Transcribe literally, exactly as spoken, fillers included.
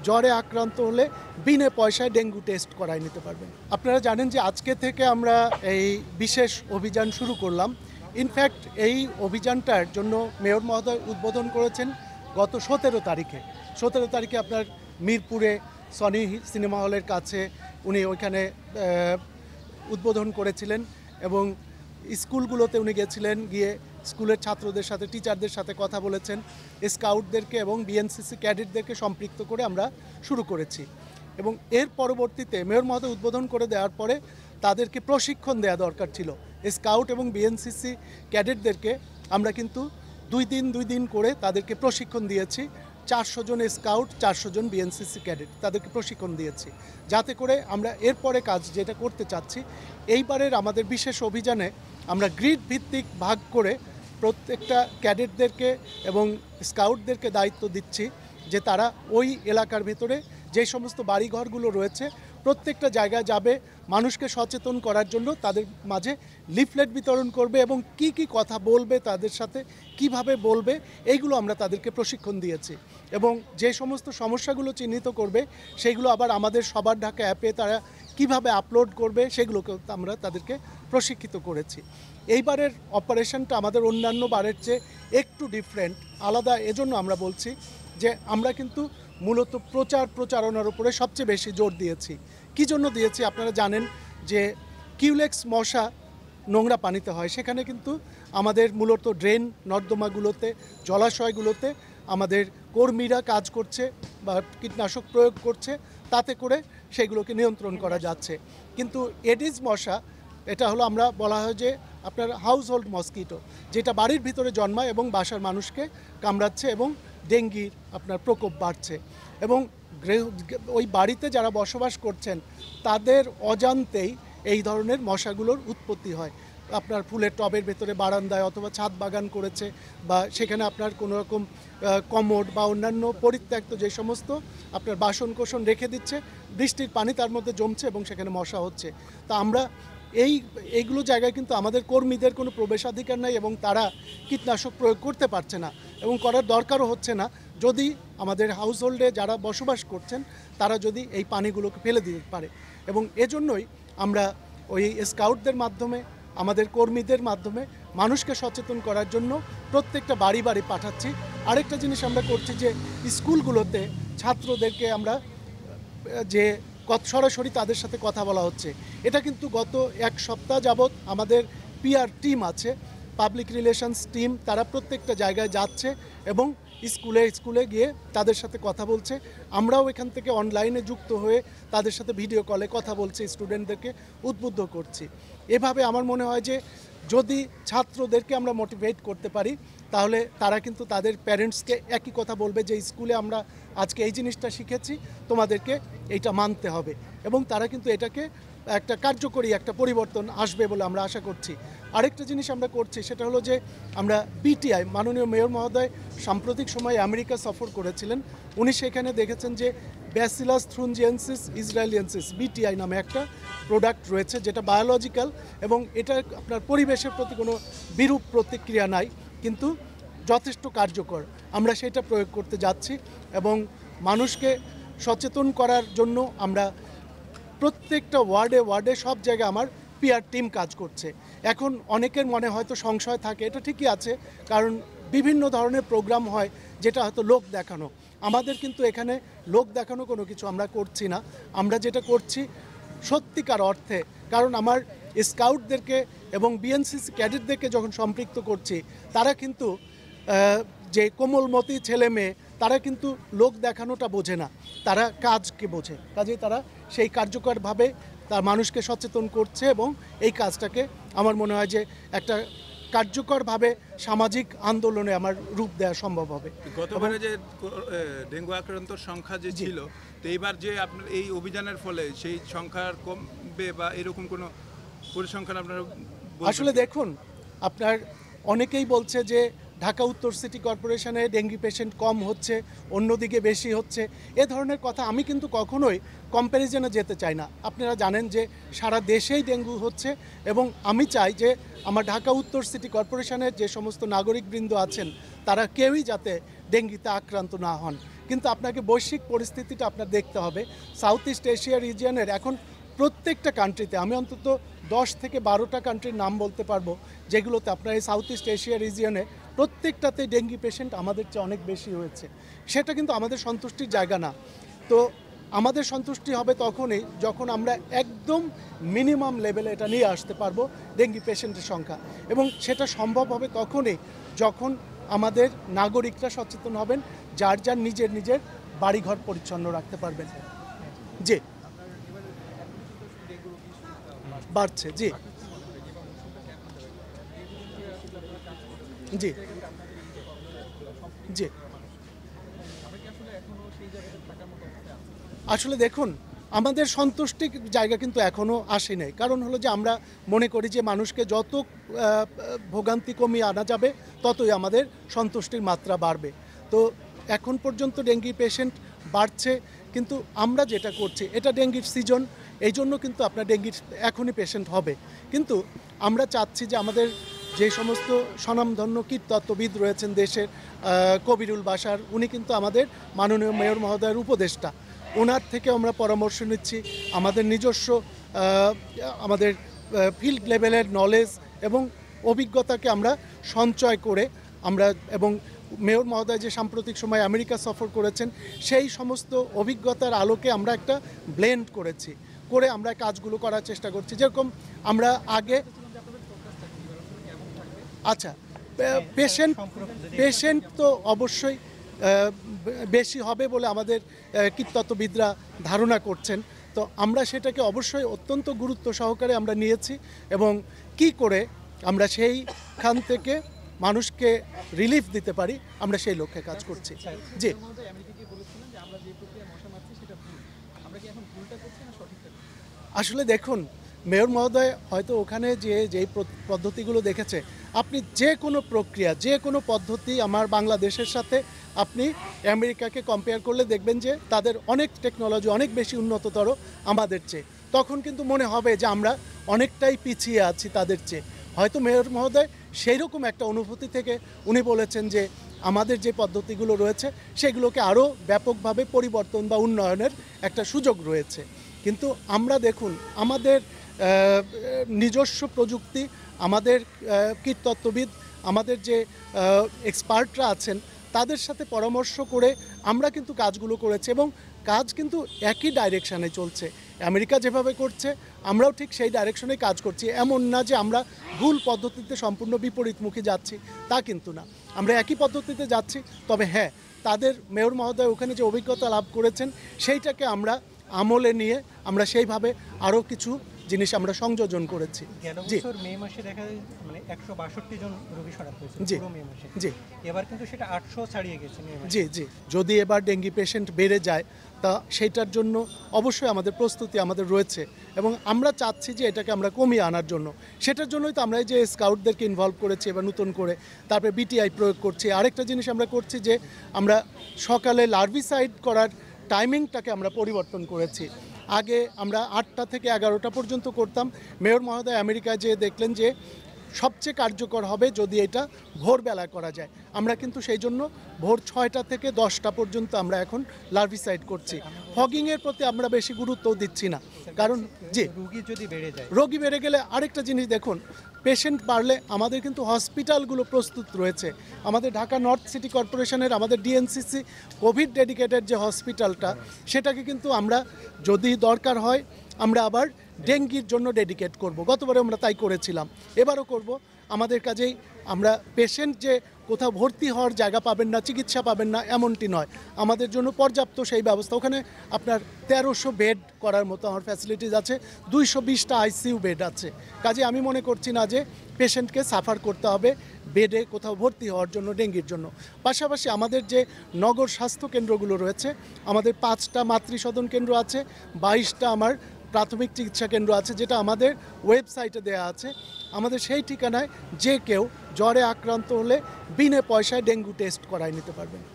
জ্বরে আক্রান্ত হলে বিনা পয়সায় ডেঙ্গু টেস্ট করায় নিতে পারবেন। আপনারা জানেন যে আজকে থেকে আমরা এই বিশেষ অভিযান শুরু করলাম। ইনফ্যাক্ট এই অভিযানটার জন্য মেয়র মহোদয় উদ্বোধন করেছেন গত সতেরো তারিখে সতেরো তারিখে আপনার মিরপুরে সনি সিনেমা হলের কাছে উনি ওইখানে উদ্বোধন করেছিলেন এবং স্কুলগুলোতে উনি গেছিলেন, গিয়ে স্কুলের ছাত্রদের সাথে টিচারদের সাথে কথা বলেছেন। স্কাউটদেরকে এবং বিএনসিসি ক্যাডেটদেরকে সম্পৃক্ত করে আমরা শুরু করেছি এবং এর পরবর্তীতে মেয়র মহোদয় উদ্বোধন করে দেওয়ার পরে তাদেরকে প্রশিক্ষণ দেওয়া দরকার ছিল। স্কাউট এবং বিএনসিসি ক্যাডেটদেরকে আমরা কিন্তু দুই দিন দুই দিন করে তাদেরকে প্রশিক্ষণ দিয়েছি। চারশো জন স্কাউট, চারশো জন বিএনসিসি ক্যাডেট তাদেরকে প্রশিক্ষণ দিয়েছি, যাতে করে আমরা এরপরে কাজ যেটা করতে চাচ্ছি, এইবারের আমাদের বিশেষ অভিযানে আমরা গ্রিড ভিত্তিক ভাগ করে প্রত্যেকটা ক্যাডেটদেরকে এবং স্কাউটদেরকে দায়িত্ব দিচ্ছি যে তারা ওই এলাকার ভেতরে যে সমস্ত বাড়িঘরগুলো রয়েছে প্রত্যেকটা জায়গায় যাবে, মানুষকে সচেতন করার জন্য তাদের মাঝে লিফলেট বিতরণ করবে এবং কি কি কথা বলবে, তাদের সাথে কিভাবে বলবে, এইগুলো আমরা তাদেরকে প্রশিক্ষণ দিয়েছি। এবং যে সমস্ত সমস্যাগুলো চিহ্নিত করবে সেইগুলো আবার আমাদের সবার ঢাকা অ্যাপে তারা কিভাবে আপলোড করবে সেগুলোকে আমরা তাদেরকে প্রশিক্ষিত করেছি। এইবারের অপারেশনটা আমাদের অন্যান্য বারের চেয়ে একটু ডিফারেন্ট, আলাদা। এজন্য আমরা বলছি যে আমরা কিন্তু মূলত প্রচার প্রচারণার উপরে সবচেয়ে বেশি জোর দিয়েছি। কী জন্য দিয়েছি আপনারা জানেন যে কিউলেক্স মশা নোংরা পানিতে হয়, সেখানে কিন্তু আমাদের মূলত ড্রেন নর্দমাগুলোতে, জলাশয়গুলোতে আমাদের কর্মীরা কাজ করছে বা কীটনাশক প্রয়োগ করছে, তাতে করে সেগুলোকে নিয়ন্ত্রণ করা যাচ্ছে। কিন্তু এডিস মশা, এটা হলো আমরা বলা হয় যে আপনার হাউস হোল্ড মসকিটো, যেটা বাড়ির ভিতরে জন্মায় এবং বাসার মানুষকে কামড়াচ্ছে এবং ডেঙ্গির আপনার প্রকোপ বাড়ছে এবং ওই বাড়িতে যারা বসবাস করছেন তাদের অজান্তেই এই ধরনের মশাগুলোর উৎপত্তি হয়। আপনার ফুলের টবের ভেতরে বারান্দায় অথবা ছাদ বাগান করেছে বা সেখানে আপনার কোনো রকম কমোড বা অন্যান্য পরিত্যক্ত যে সমস্ত আপনার বাসন কোসন রেখে দিচ্ছে, বৃষ্টির পানি তার মধ্যে জমছে এবং সেখানে মশা হচ্ছে। তা আমরা এই এইগুলো জায়গায় কিন্তু আমাদের কর্মীদের কোনো প্রবেশাধিকার নাই এবং তারা কীটনাশক প্রয়োগ করতে পারছে না এবং করার দরকারও হচ্ছে না, যদি আমাদের হাউস হোল্ডে যারা বসবাস করছেন তারা যদি এই পানিগুলোকে ফেলে দিতে পারে। এবং এজন্যই আমরা ওই স্কাউটদের মাধ্যমে, আমাদের কর্মীদের মাধ্যমে মানুষকে সচেতন করার জন্য প্রত্যেকটা বাড়ি বাড়ি পাঠাচ্ছি। আরেকটা জিনিস আমরা করছি যে স্কুলগুলোতে ছাত্রদেরকে আমরা যে সরাসরি তাদের সাথে কথা বলা হচ্ছে, এটা কিন্তু গত এক সপ্তাহ যাবৎ আমাদের পিআর টিম আছে, পাবলিক রিলেশনস টিম, তারা প্রত্যেকটা জায়গায় যাচ্ছে এবং স্কুলে স্কুলে গিয়ে তাদের সাথে কথা বলছে। আমরাও এখান থেকে অনলাইনে যুক্ত হয়ে তাদের সাথে ভিডিও কলে কথা বলছি, স্টুডেন্টদেরকে উদ্বুদ্ধ করছি। এভাবে আমার মনে হয় যে যদি ছাত্রদেরকে আমরা মোটিভেট করতে পারি তাহলে তারা কিন্তু তাদের প্যারেন্টসকে একই কথা বলবে যে স্কুলে আমরা আজকে এই জিনিসটা শিখেছি, তোমাদেরকে এইটা মানতে হবে, এবং তারা কিন্তু এটাকে একটা কার্যকরী একটা পরিবর্তন আসবে বলে আমরা আশা করছি। আরেকটা জিনিস আমরা করছি সেটা হলো যে আমরা বিটিআই, মাননীয় মেয়র মহোদয় সাম্প্রতিক সময়ে আমেরিকা সফর করেছিলেন, উনি সেখানে দেখেছেন যে ব্যাসিলাস থ্রুনজিয়েন্সিস ইসরায়েলিয়েন্সিস বিটিআই নামে একটা প্রোডাক্ট রয়েছে যেটা বায়োলজিক্যাল এবং এটা আপনার পরিবেশের প্রতি কোনো বিরূপ প্রতিক্রিয়া নাই, কিন্তু যথেষ্ট কার্যকর। আমরা সেটা প্রয়োগ করতে যাচ্ছি এবং মানুষকে সচেতন করার জন্য আমরা প্রত্যেকটা ওয়ার্ডে ওয়ার্ডে সব জায়গায় আমার পিআর টিম কাজ করছে। এখন অনেকের মনে হয়তো সংশয় থাকে, এটা ঠিকই আছে, কারণ বিভিন্ন ধরনের প্রোগ্রাম হয় যেটা হয়তো লোক দেখানো। আমাদের কিন্তু এখানে লোক দেখানো কোনো কিছু আমরা করছি না, আমরা যেটা করছি সত্যিকার অর্থে, কারণ আমার স্কাউটদেরকে এবং বিএনসিসি ক্যাডেটদেরকে যখন সম্পৃক্ত করছি তারা কিন্তু যে কোমলমতি ছেলে মেয়ে তারা কিন্তু লোক দেখানোটা বোঝে না, তারা কাজকে বোঝে, কাজেই তারা সেই কার্যকরভাবে তার মানুষকে সচেতন করছে এবং এই কাজটাকে আমার মনে হয় যে একটা কার্যকরভাবে সামাজিক আন্দোলনে আমার রূপ দেওয়া সম্ভব হবে। গতবারে যে ডেঙ্গু আক্রান্তর সংখ্যা যে ছিল, তো এইবার যে আপনার এই অভিযানের ফলে সেই সংখ্যার কমবে বা এরকম কোনো পরিসংখ্যান আপনারা? আসলে দেখুন, আপনার অনেকেই বলছে যে ঢাকা উত্তর সিটি কর্পোরেশনে ডেঙ্গি পেশেন্ট কম হচ্ছে, অন্যদিকে বেশি হচ্ছে, এ ধরনের কথা আমি কিন্তু কখনোই কম্প্যারিজনে যেতে চাই না। আপনারা জানেন যে সারা দেশেই ডেঙ্গু হচ্ছে এবং আমি চাই যে আমার ঢাকা উত্তর সিটি কর্পোরেশনের যে সমস্ত নাগরিকবৃন্দ আছেন তারা কেউই যাতে ডেঙ্গিতে আক্রান্ত না হন, কিন্তু আপনাকে বৈশ্বিক পরিস্থিতিটা আপনার দেখতে হবে। সাউথ ইস্ট এশিয়া রিজিয়নের এখন প্রত্যেকটা কান্ট্রিতে আমি অন্তত দশ থেকে বারোটা কান্ট্রির নাম বলতে পারবো যেগুলোতে আপনার এই সাউথ ইস্ট এশিয়া রিজিয়নে প্রত্যেকটাতে ডেঙ্গি পেশেন্ট আমাদের চেয়ে অনেক বেশি হয়েছে। সেটা কিন্তু আমাদের সন্তুষ্টির জায়গা না। তো আমাদের সন্তুষ্টি হবে তখনই যখন আমরা একদম মিনিমাম লেভেলে এটা নিয়ে আসতে পারবো ডেঙ্গি পেশেন্টের সংখ্যা, এবং সেটা সম্ভব হবে তখনই যখন আমাদের নাগরিকরা সচেতন হবেন, যার যার নিজের নিজের বাড়িঘর পরিচ্ছন্ন রাখতে পারবেন। জি, বাড়ছে। জি জি জি আসলে দেখুন, আমাদের সন্তুষ্টির জায়গা কিন্তু এখনও আসে নাই। কারণ হলো যে আমরা মনে করি যে মানুষকে যত ভোগান্তি কমিয়ে আনা যাবে ততই আমাদের সন্তুষ্টির মাত্রা বাড়বে। তো এখন পর্যন্ত ডেঙ্গি পেশেন্ট বাড়ছে, কিন্তু আমরা যেটা করছি এটা ডেঙ্গির সিজন, এই জন্য কিন্তু আপনার ডেঙ্গির এখনই পেশেন্ট হবে। কিন্তু আমরা চাচ্ছি যে আমাদের যে সমস্ত স্বনামধন্য কীটতত্ত্ববিদ রয়েছেন দেশের, কবিরুল বাশার, উনি কিন্তু আমাদের মাননীয় মেয়র মহোদয়ের উপদেষ্টা, ওনার থেকে আমরা পরামর্শ নিচ্ছি। আমাদের নিজস্ব আমাদের ফিল্ড লেভেলের নলেজ এবং অভিজ্ঞতাকে আমরা সঞ্চয় করে আমরা, এবং মেয়র মহোদয় যে সাম্প্রতিক সময় আমেরিকা সফর করেছেন সেই সমস্ত অভিজ্ঞতার আলোকে আমরা একটা ব্লেন্ড করেছি, করে আমরা কাজগুলো করার চেষ্টা করছি। যেরকম আমরা আগে আচ্ছা পেশেন্ট পেশেন্ট তো অবশ্যই বেশি হবে বলে আমাদের কীটতত্ত্ববিদরা ধারণা করছেন। তো আমরা সেটাকে অবশ্যই অত্যন্ত গুরুত্ব সহকারে আমরা নিয়েছি, এবং কি করে আমরা সেইখান থেকে মানুষকে রিলিফ দিতে পারি আমরা সেই লক্ষ্যে কাজ করছি। জি, আসলে দেখুন, মেয়র মহোদয় হয়তো ওখানে যে যেই পদ্ধতিগুলো দেখেছে, আপনি যে কোনো প্রক্রিয়া যে কোনো পদ্ধতি আমার বাংলাদেশের সাথে আপনি আমেরিকাকে কম্পেয়ার করলে দেখবেন যে তাদের অনেক টেকনোলজি অনেক বেশি উন্নততর আমাদের চেয়ে। তখন কিন্তু মনে হবে যে আমরা অনেকটাই পিছিয়ে আছি তাদের চেয়ে। হয়তো মেয়র মহোদয় সেই রকম একটা অনুভূতি থেকে উনি বলেছেন যে আমাদের যে পদ্ধতিগুলো রয়েছে সেগুলোকে আরও ব্যাপকভাবে পরিবর্তন বা উন্নয়নের একটা সুযোগ রয়েছে। কিন্তু আমরা দেখুন, আমাদের নিজস্ব প্রযুক্তি, আমাদের কীটতত্ত্ববিদ, আমাদের যে এক্সপার্টরা আছেন তাদের সাথে পরামর্শ করে আমরা কিন্তু কাজগুলো করেছি, এবং কাজ কিন্তু একই ডাইরেকশানে চলছে। আমেরিকা যেভাবে করছে আমরাও ঠিক সেই ডাইরেকশনে কাজ করছি। এমন না যে আমরা ভুল পদ্ধতিতে সম্পূর্ণ বিপরীতমুখী যাচ্ছি, তা কিন্তু না, আমরা একই পদ্ধতিতে যাচ্ছি। তবে হ্যাঁ, তাদের মেয়র মহোদয় ওখানে যে অভিজ্ঞতা লাভ করেছেন সেইটাকে আমরা আমলে নিয়ে আমরা সেইভাবে আরও কিছু জিনিস আমরা সংযোজন করেছি। জি, মে মাসে দেখা যায় মানে একশো বাষট্টি জন রোগী সনাক্ত হয়েছে পুরো মে মাসে। জি, এবার কিন্তু সেটা আটশো ছাড়িয়ে গেছে। জি জি যদি এবার ডেঙ্গি পেশেন্ট বেড়ে যায় তা সেইটার জন্য অবশ্যই আমাদের প্রস্তুতি আমাদের রয়েছে, এবং আমরা চাচ্ছি যে এটাকে আমরা কমিয়ে আনার জন্য। সেটার জন্যই তো আমরা এই যে স্কাউটদেরকে ইনভলভ করেছি এবার নতুন করে, তারপরে বিটিআই প্রয়োগ করছি। আরেকটা জিনিস আমরা করছি যে আমরা সকালে লার্ভিসাইড করার টাইমিংটাকে আমরা পরিবর্তন করেছি। আগে আমরা আটটা থেকে এগারোটা পর্যন্ত করতাম। মেয়র মহোদয় আমেরিকায় যেয়ে দেখলেন যে সবচেয়ে কার্যকর হবে যদি এটা ভোরবেলা করা যায়। আমরা কিন্তু সেই জন্য ভোর ছয়টা থেকে দশটা পর্যন্ত আমরা এখন লার্ভিসাইড করছি। ফগিংয়ের প্রতি আমরা বেশি গুরুত্ব দিচ্ছি না, কারণ যে রোগী যদি বেড়ে যায়, রোগী বেড়ে গেলে আরেকটা জিনিস দেখুন, পেশেন্ট বাড়লে আমাদের কিন্তু হসপিটালগুলো প্রস্তুত রয়েছে। আমাদের ঢাকা নর্থ সিটি কর্পোরেশনের আমাদের ডিএনসিসি কোভিড ডেডিকেটেড যে হসপিটালটা, সেটাকে কিন্তু আমরা যদি দরকার হয় আমরা আবার ডেঙ্গির জন্য ডেডিকেট করব। গতবারে আমরা তাই করেছিলাম, এবারও করব। আমাদের কাজেই আমরা পেশেন্ট যে কোথাও ভর্তি হওয়ার জায়গা পাবেন না, চিকিৎসা পাবেন না এমনটি নয়, আমাদের জন্য পর্যাপ্ত সেই ব্যবস্থা। ওখানে আপনার তেরোশো বেড করার মতো আমার ফ্যাসিলিটিস আছে, দুইশো বিশটা আইসিইউ বেড আছে। কাজে আমি মনে করছি না যে পেশেন্টকে সাফার করতে হবে বেডে কোথাও ভর্তি হওয়ার জন্য ডেঙ্গির জন্য। পাশাপাশি আমাদের যে নগর স্বাস্থ্য কেন্দ্রগুলো রয়েছে, আমাদের পাঁচটা মাতৃসদন কেন্দ্র আছে, বাইশটা আমার প্রাথমিক চিকিৎসা কেন্দ্র আছে, যেটা আমাদের ওয়েবসাইটে দেওয়া আছে। আমাদের সেই ঠিকানায় যে কেউ জ্বরে আক্রান্ত হলে বিনা পয়সায় ডেঙ্গু টেস্ট করায় নিতে পারবেন।